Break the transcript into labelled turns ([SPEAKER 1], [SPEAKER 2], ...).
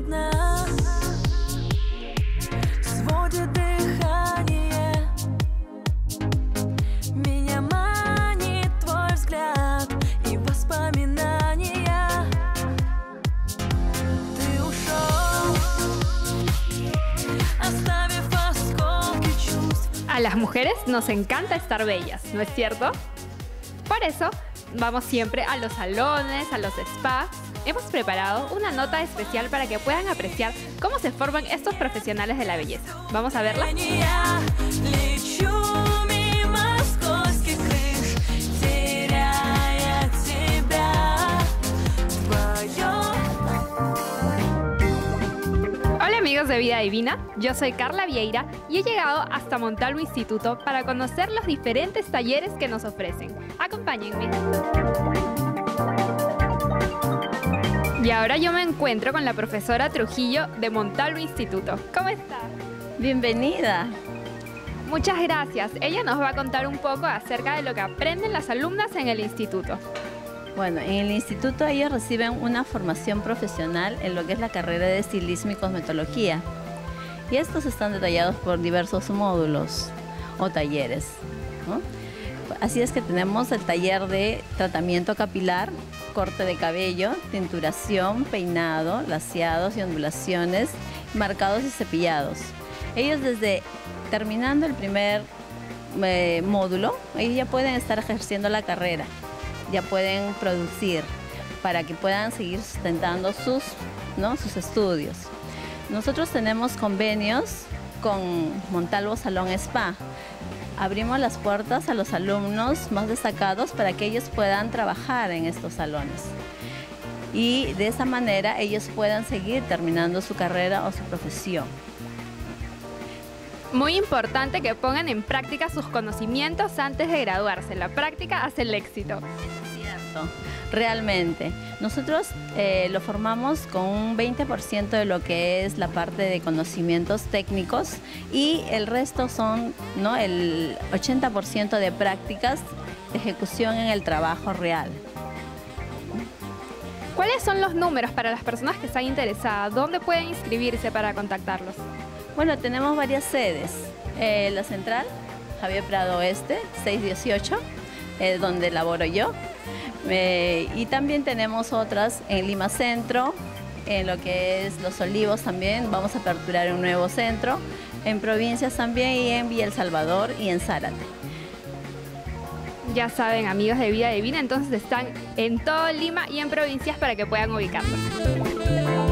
[SPEAKER 1] одна, сводит дыхание. Меня манит твой взгляд и воспоминания. Ты ушел, оставив осколки чувств.
[SPEAKER 2] A las mujeres nos encanta estar bellas, ¿no es cierto? Por eso, vamos siempre a los salones, a los spas. Hemos preparado una nota especial para que puedan apreciar cómo se forman estos profesionales de la belleza. ¿Vamos a verla? Hola amigos de Vida Divina, yo soy Carla Vieira y he llegado hasta Montalvo Instituto para conocer los diferentes talleres que nos ofrecen. Acompáñenme. Y ahora yo me encuentro con la profesora Trujillo de Montalvo Instituto. ¿Cómo está?
[SPEAKER 3] Bienvenida.
[SPEAKER 2] Muchas gracias. Ella nos va a contar un poco acerca de lo que aprenden las alumnas en el instituto.
[SPEAKER 3] Bueno, en el instituto ellos reciben una formación profesional en lo que es la carrera de estilismo y cosmetología. Y estos están detallados por diversos módulos o talleres, ¿no? Así es que tenemos el taller de tratamiento capilar, corte de cabello, tinturación, peinado, laseados y ondulaciones, marcados y cepillados. Ellos desde terminando el primer módulo, ellos ya pueden estar ejerciendo la carrera, ya pueden producir para que puedan seguir sustentando sus estudios. Nosotros tenemos convenios con Montalvo Salón Spa. Abrimos las puertas a los alumnos más destacados para que ellos puedan trabajar en estos salones. Y de esa manera ellos puedan seguir terminando su carrera o su profesión.
[SPEAKER 2] Muy importante que pongan en práctica sus conocimientos antes de graduarse. La práctica hace el éxito.
[SPEAKER 3] Cierto, realmente. Nosotros lo formamos con un 20% de lo que es la parte de conocimientos técnicos y el resto son, ¿no?, el 80% de prácticas de ejecución en el trabajo real.
[SPEAKER 2] ¿Cuáles son los números para las personas que están interesadas? ¿Dónde pueden inscribirse para contactarlos?
[SPEAKER 3] Bueno, tenemos varias sedes. La central, Javier Prado Oeste, 618, donde laboro yo. Y también tenemos otras en Lima Centro, en lo que es Los Olivos también. Vamos a aperturar un nuevo centro, en provincias también, y en Villa El Salvador y en Zárate.
[SPEAKER 2] Ya saben, amigos de Vida Divina, entonces están en todo Lima y en provincias para que puedan ubicarlos.